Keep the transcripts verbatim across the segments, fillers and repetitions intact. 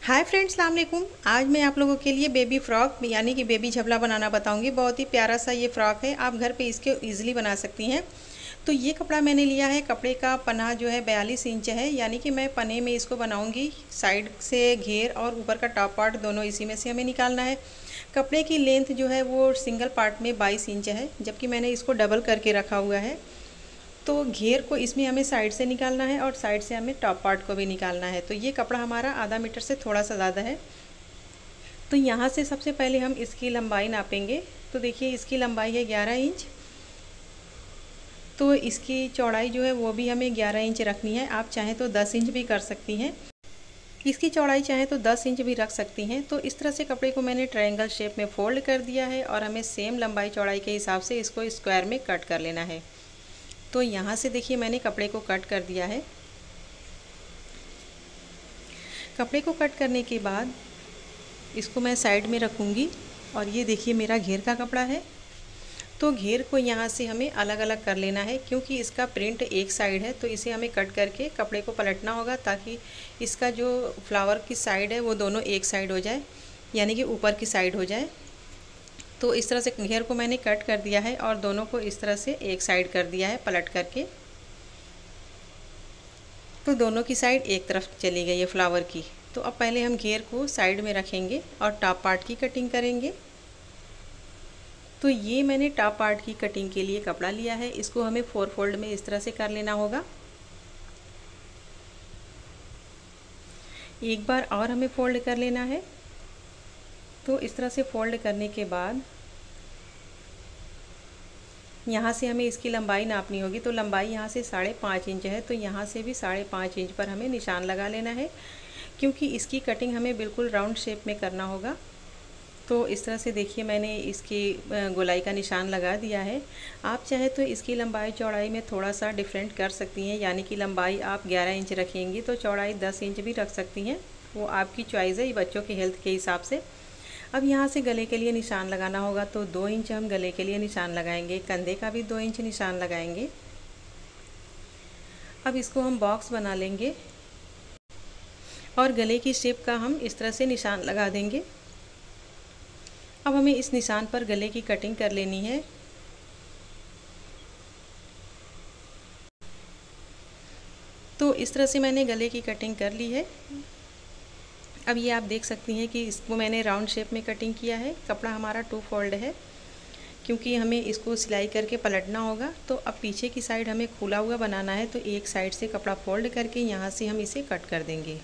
Hi friends, अस्सलाम वालेकुम। आज मैं आप लोगों के लिए बेबी फ़्रॉक यानी कि बेबी झबला बनाना बताऊंगी। बहुत ही प्यारा सा ये फ़्रॉक है, आप घर पे इसके इजीली बना सकती हैं। तो ये कपड़ा मैंने लिया है, कपड़े का पन्ना जो है बयालीस इंच है, यानी कि मैं पन्ने में इसको बनाऊंगी। साइड से घेर और ऊपर का टॉप पार्ट दोनों इसी में से हमें निकालना है। कपड़े की लेंथ जो है वो सिंगल पार्ट में बाईस इंच है, जबकि मैंने इसको डबल करके रखा हुआ है। तो घेर को इसमें हमें साइड से निकालना है और साइड से हमें टॉप पार्ट को भी निकालना है। तो ये कपड़ा हमारा आधा मीटर से थोड़ा सा ज़्यादा है। तो यहाँ से सबसे पहले हम इसकी लंबाई नापेंगे। तो देखिए, इसकी लंबाई है ग्यारह इंच। तो इसकी चौड़ाई जो है वो भी हमें ग्यारह इंच रखनी है। आप चाहें तो दस इंच भी कर सकती हैं। इसकी चौड़ाई चाहे तो दस इंच भी रख सकती हैं। तो इस तरह से कपड़े को मैंने ट्रायंगल शेप में फोल्ड कर दिया है और हमें सेम लंबाई चौड़ाई के हिसाब से इसको स्क्वायर में कट कर लेना है। तो यहाँ से देखिए, मैंने कपड़े को कट कर दिया है। कपड़े को कट करने के बाद इसको मैं साइड में रखूँगी और ये देखिए मेरा घेर का कपड़ा है। तो घेर को यहाँ से हमें अलग अलग कर लेना है, क्योंकि इसका प्रिंट एक साइड है। तो इसे हमें कट करके कपड़े को पलटना होगा, ताकि इसका जो फ्लावर की साइड है वो दोनों एक साइड हो जाए, यानी कि ऊपर की साइड हो जाए। तो इस तरह से घेर को मैंने कट कर दिया है और दोनों को इस तरह से एक साइड कर दिया है पलट करके। तो दोनों की साइड एक तरफ चली गई है फ्लावर की। तो अब पहले हम घेर को साइड में रखेंगे और टॉप पार्ट की कटिंग करेंगे। तो ये मैंने टॉप पार्ट की कटिंग के लिए कपड़ा लिया है, इसको हमें फोर फोल्ड में इस तरह से कर लेना होगा। एक बार और हमें फोल्ड कर लेना है। तो इस तरह से फोल्ड करने के बाद यहाँ से हमें इसकी लंबाई नापनी होगी। तो लंबाई यहाँ से साढ़े पाँच इंच है, तो यहाँ से भी साढ़े पाँच इंच पर हमें निशान लगा लेना है, क्योंकि इसकी कटिंग हमें बिल्कुल राउंड शेप में करना होगा। तो इस तरह से देखिए, मैंने इसकी गोलाई का निशान लगा दिया है। आप चाहे तो इसकी लंबाई चौड़ाई में थोड़ा सा डिफरेंट कर सकती हैं, यानी कि लंबाई आप ग्यारह इंच रखेंगी तो चौड़ाई दस इंच भी रख सकती हैं। वो आपकी चॉइस है, बच्चों की हेल्थ के हिसाब से। अब यहाँ से गले के लिए निशान लगाना होगा, तो दो इंच हम गले के लिए निशान लगाएंगे। कंधे का भी दो इंच निशान लगाएंगे। अब इसको हम बॉक्स बना लेंगे और गले की शेप का हम इस तरह से निशान लगा देंगे। अब हमें इस निशान पर गले की कटिंग कर लेनी है। तो इस तरह से मैंने गले की कटिंग कर ली है। अब ये आप देख सकती हैं कि इसको मैंने राउंड शेप में कटिंग किया है। कपड़ा हमारा टू फोल्ड है, क्योंकि हमें इसको सिलाई करके पलटना होगा। तो अब पीछे की साइड हमें खुला हुआ बनाना है, तो एक साइड से कपड़ा फोल्ड करके यहाँ से हम इसे कट कर देंगे।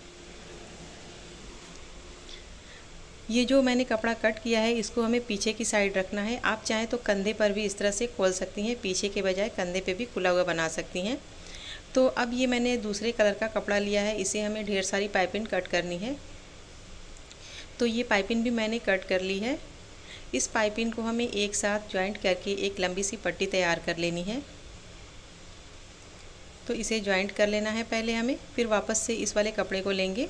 ये जो मैंने कपड़ा कट किया है, इसको हमें पीछे की साइड रखना है। आप चाहें तो कंधे पर भी इस तरह से खोल सकती हैं, पीछे के बजाय कंधे पे भी खुला हुआ बना सकती हैं। तो अब ये मैंने दूसरे कलर का कपड़ा लिया है, इसे हमें ढेर सारी पाइपिंग कट करनी है। तो ये पाइपिंग भी मैंने कट कर ली है। इस पाइपिंग को हमें एक साथ जॉइंट करके एक लंबी सी पट्टी तैयार कर लेनी है। तो इसे जॉइंट कर लेना है पहले हमें, फिर वापस से इस वाले कपड़े को लेंगे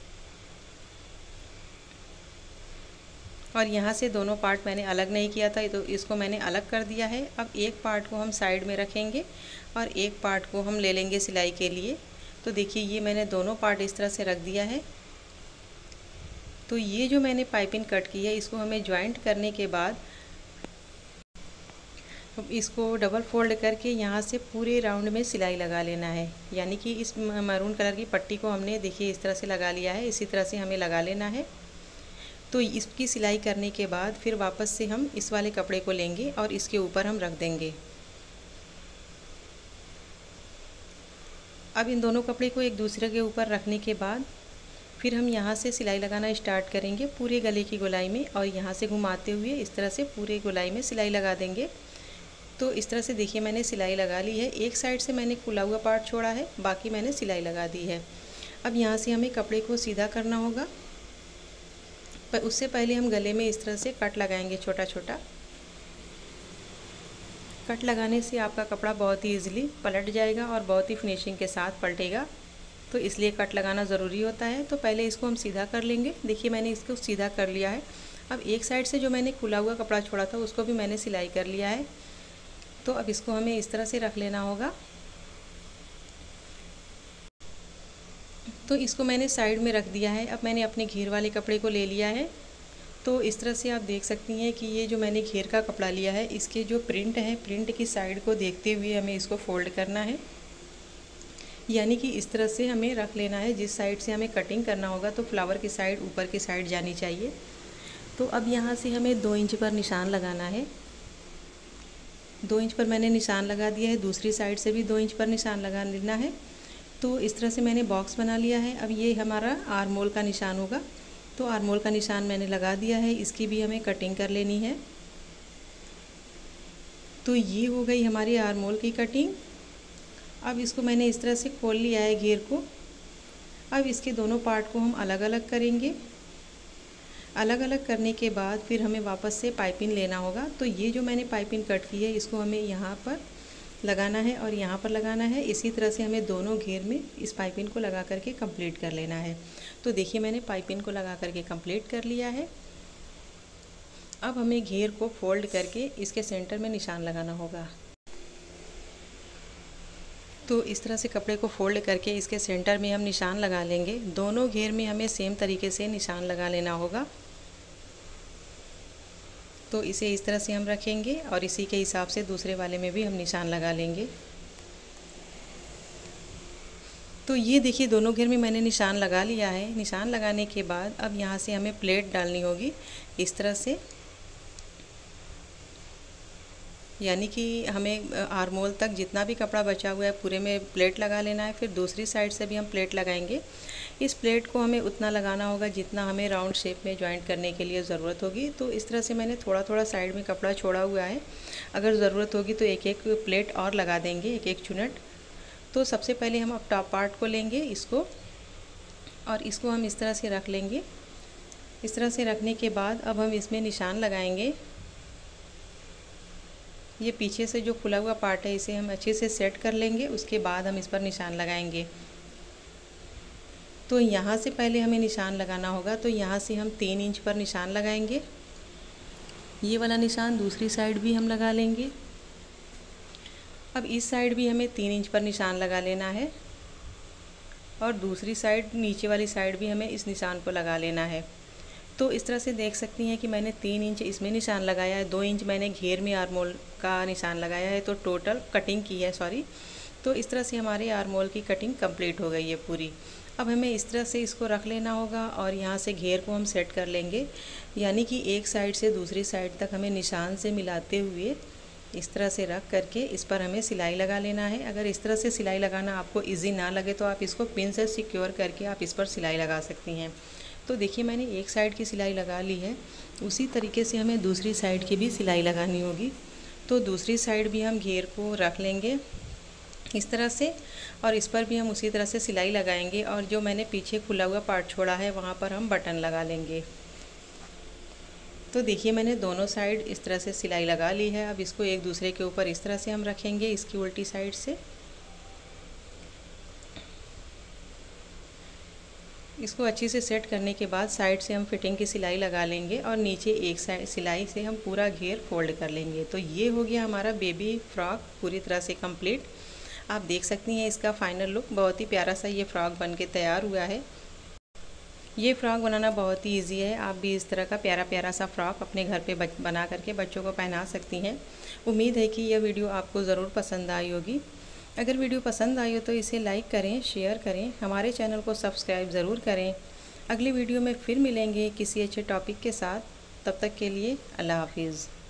और यहाँ से दोनों पार्ट मैंने अलग नहीं किया था, तो इसको मैंने अलग कर दिया है। अब एक पार्ट को हम साइड में रखेंगे और एक पार्ट को हम ले लेंगे सिलाई के लिए। तो देखिए, ये मैंने दोनों पार्ट इस तरह से रख दिया है। तो ये जो मैंने पाइपिंग कट की है, इसको हमें जॉइंट करने के बाद इसको डबल फोल्ड करके यहाँ से पूरे राउंड में सिलाई लगा लेना है। यानी कि इस मैरून कलर की पट्टी को हमने देखिए इस तरह से लगा लिया है, इसी तरह से हमें लगा लेना है। तो इसकी सिलाई करने के बाद फिर वापस से हम इस वाले कपड़े को लेंगे और इसके ऊपर हम रख देंगे। अब इन दोनों कपड़े को एक दूसरे के ऊपर रखने के बाद फिर हम यहाँ से सिलाई लगाना स्टार्ट करेंगे पूरे गले की गोलाई में, और यहाँ से घुमाते हुए इस तरह से पूरे गोलाई में सिलाई लगा देंगे। तो इस तरह से देखिए, मैंने सिलाई लगा ली है। एक साइड से मैंने खुला हुआ पार्ट छोड़ा है, बाकी मैंने सिलाई लगा दी है। अब यहाँ से हमें कपड़े को सीधा करना होगा, पर उससे पहले हम गले में इस तरह से कट लगाएंगे छोटा छोटा। कट लगाने से आपका कपड़ा बहुत ही ईजिली पलट जाएगा और बहुत ही फिनिशिंग के साथ पलटेगा। तो इसलिए कट लगाना ज़रूरी होता है। तो पहले इसको हम सीधा कर लेंगे। देखिए, मैंने इसको सीधा कर लिया है। अब एक साइड से जो मैंने खुला हुआ कपड़ा छोड़ा था उसको भी मैंने सिलाई कर लिया है। तो अब इसको हमें इस तरह से रख लेना होगा। तो इसको मैंने साइड में रख दिया है। अब मैंने अपने घेर वाले कपड़े को ले लिया है। तो इस तरह से आप देख सकती हैं कि ये जो मैंने घेर का कपड़ा लिया है, इसके जो प्रिंट है, प्रिंट की साइड को देखते हुए हमें इसको फोल्ड करना है। यानी कि इस तरह से हमें रख लेना है। जिस साइड से हमें कटिंग करना होगा तो फ्लावर की साइड ऊपर की साइड जानी चाहिए। तो अब यहाँ से हमें दो इंच पर निशान लगाना है। दो इंच पर मैंने निशान लगा दिया है। दूसरी साइड से भी दो इंच पर निशान लगा लेना है। तो इस तरह से मैंने बॉक्स बना लिया है। अब ये हमारा आर्म होल का निशान होगा। तो आर्म होल का निशान मैंने लगा दिया है। इसकी भी हमें कटिंग कर लेनी है। तो ये हो गई हमारी आर्म होल की कटिंग। अब इसको मैंने इस तरह से खोल लिया है घेर को। अब इसके दोनों पार्ट को हम अलग अलग करेंगे। अलग अलग करने के बाद फिर हमें वापस से पाइपिंग लेना होगा। तो ये जो मैंने पाइपिंग कट की है, इसको हमें यहाँ पर लगाना है और यहाँ पर लगाना है। इसी तरह से हमें दोनों घेर में इस पाइपिंग को लगा करके कंप्लीट कर लेना है। तो देखिए मैंने पाइपिंग को लगा करके कंप्लीट कर लिया है। अब हमें घेर को फोल्ड करके इसके सेंटर में निशान लगाना होगा। तो इस तरह से कपड़े को फोल्ड करके इसके सेंटर में हम निशान लगा लेंगे। दोनों घेर में हमें सेम तरीके से निशान लगा लेना होगा। तो इसे इस तरह से हम रखेंगे और इसी के हिसाब से दूसरे वाले में भी हम निशान लगा लेंगे। तो ये देखिए दोनों घेर में मैंने निशान लगा लिया है। निशान लगाने के बाद अब यहाँ से हमें प्लेट डालनी होगी इस तरह से। यानी कि हमें आर्म होल तक जितना भी कपड़ा बचा हुआ है पूरे में प्लेट लगा लेना है। फिर दूसरी साइड से भी हम प्लेट लगाएंगे। इस प्लेट को हमें उतना लगाना होगा जितना हमें राउंड शेप में जॉइंट करने के लिए ज़रूरत होगी। तो इस तरह से मैंने थोड़ा थोड़ा साइड में कपड़ा छोड़ा हुआ है। अगर ज़रूरत होगी तो एक एक प्लेट और लगा देंगे, एक एक चुनट। तो सबसे पहले हम अब टॉप पार्ट को लेंगे इसको, और इसको हम इस तरह से रख लेंगे। इस तरह से रखने के बाद अब हम इसमें निशान लगाएंगे। ये पीछे से जो खुला हुआ पार्ट है इसे हम अच्छे से सेट कर लेंगे। उसके बाद हम इस पर निशान लगाएंगे। तो यहाँ से पहले हमें निशान लगाना होगा। तो यहाँ से हम तीन इंच पर निशान लगाएंगे। ये वाला निशान दूसरी साइड भी हम लगा लेंगे। अब इस साइड भी हमें तीन इंच पर निशान लगा लेना है और दूसरी साइड, नीचे वाली साइड भी हमें इस निशान को लगा लेना है। तो इस तरह से देख सकती हैं कि मैंने तीन इंच इसमें निशान लगाया है, दो इंच मैंने घेर में आर्म होल का निशान लगाया है। तो टोटल कटिंग की है, सॉरी। तो इस तरह से हमारे आर्म होल की कटिंग कंप्लीट हो गई है पूरी। अब हमें इस तरह से इसको रख लेना होगा और यहाँ से घेर को हम सेट कर लेंगे। यानी कि एक साइड से दूसरी साइड तक हमें निशान से मिलाते हुए इस तरह से रख करके इस पर हमें सिलाई लगा लेना है। अगर इस तरह से सिलाई लगाना आपको इजी ना लगे तो आप इसको पिन से सिक्योर करके आप इस पर सिलाई लगा सकती हैं। तो देखिए मैंने एक साइड की सिलाई लगा ली है। उसी तरीके से हमें दूसरी साइड की भी सिलाई लगानी होगी। तो दूसरी साइड भी हम घेर को रख लेंगे इस तरह से, और इस पर भी हम उसी तरह से सिलाई लगाएंगे। और जो मैंने पीछे खुला हुआ पार्ट छोड़ा है वहाँ पर हम बटन लगा लेंगे। तो देखिए मैंने दोनों साइड इस तरह से सिलाई लगा ली है। अब इसको एक दूसरे के ऊपर इस तरह से हम रखेंगे, इसकी उल्टी साइड से। इसको अच्छी से सेट करने के बाद साइड से हम फिटिंग की सिलाई लगा लेंगे और नीचे एक साइड सिलाई से हम पूरा घेर फोल्ड कर लेंगे। तो ये हो गया हमारा बेबी फ्रॉक पूरी तरह से कंप्लीट। आप देख सकती हैं इसका फाइनल लुक। बहुत ही प्यारा सा ये फ्रॉक बन के तैयार हुआ है। ये फ्रॉक बनाना बहुत ही इजी है। आप भी इस तरह का प्यारा प्यारा सा फ्रॉक अपने घर पे बना करके बच्चों को पहना सकती हैं। उम्मीद है कि यह वीडियो आपको ज़रूर पसंद आई होगी। अगर वीडियो पसंद आई हो तो इसे लाइक करें, शेयर करें, हमारे चैनल को सब्सक्राइब ज़रूर करें। अगली वीडियो में फिर मिलेंगे किसी अच्छे टॉपिक के साथ। तब तक के लिए अल्लाह हाफिज़।